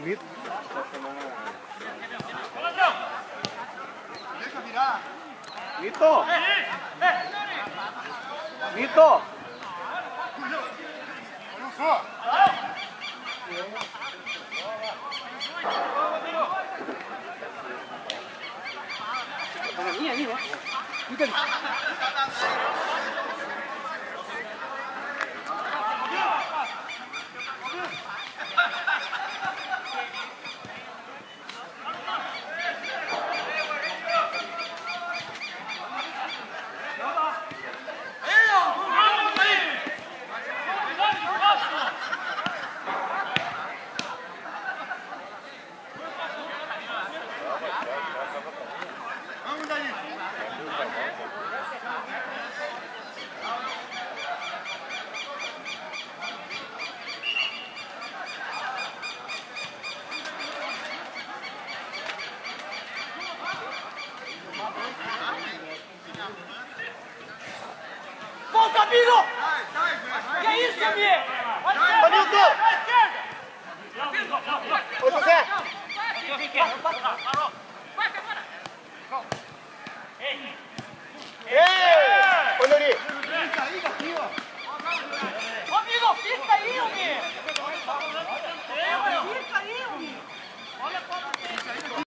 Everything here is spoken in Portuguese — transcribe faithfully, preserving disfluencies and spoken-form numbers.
Vitor. Deixa virar. Vitor! Vitor! Não sou. Tá na minha ali, né? Fica ali. Vamos daí. Volta, amigo! Que é isso, amigo? Hamilton! Ô, José! Ei! Ô, Nori! Fica aí daqui, ó. Ô, amigo, fica aí, amigo!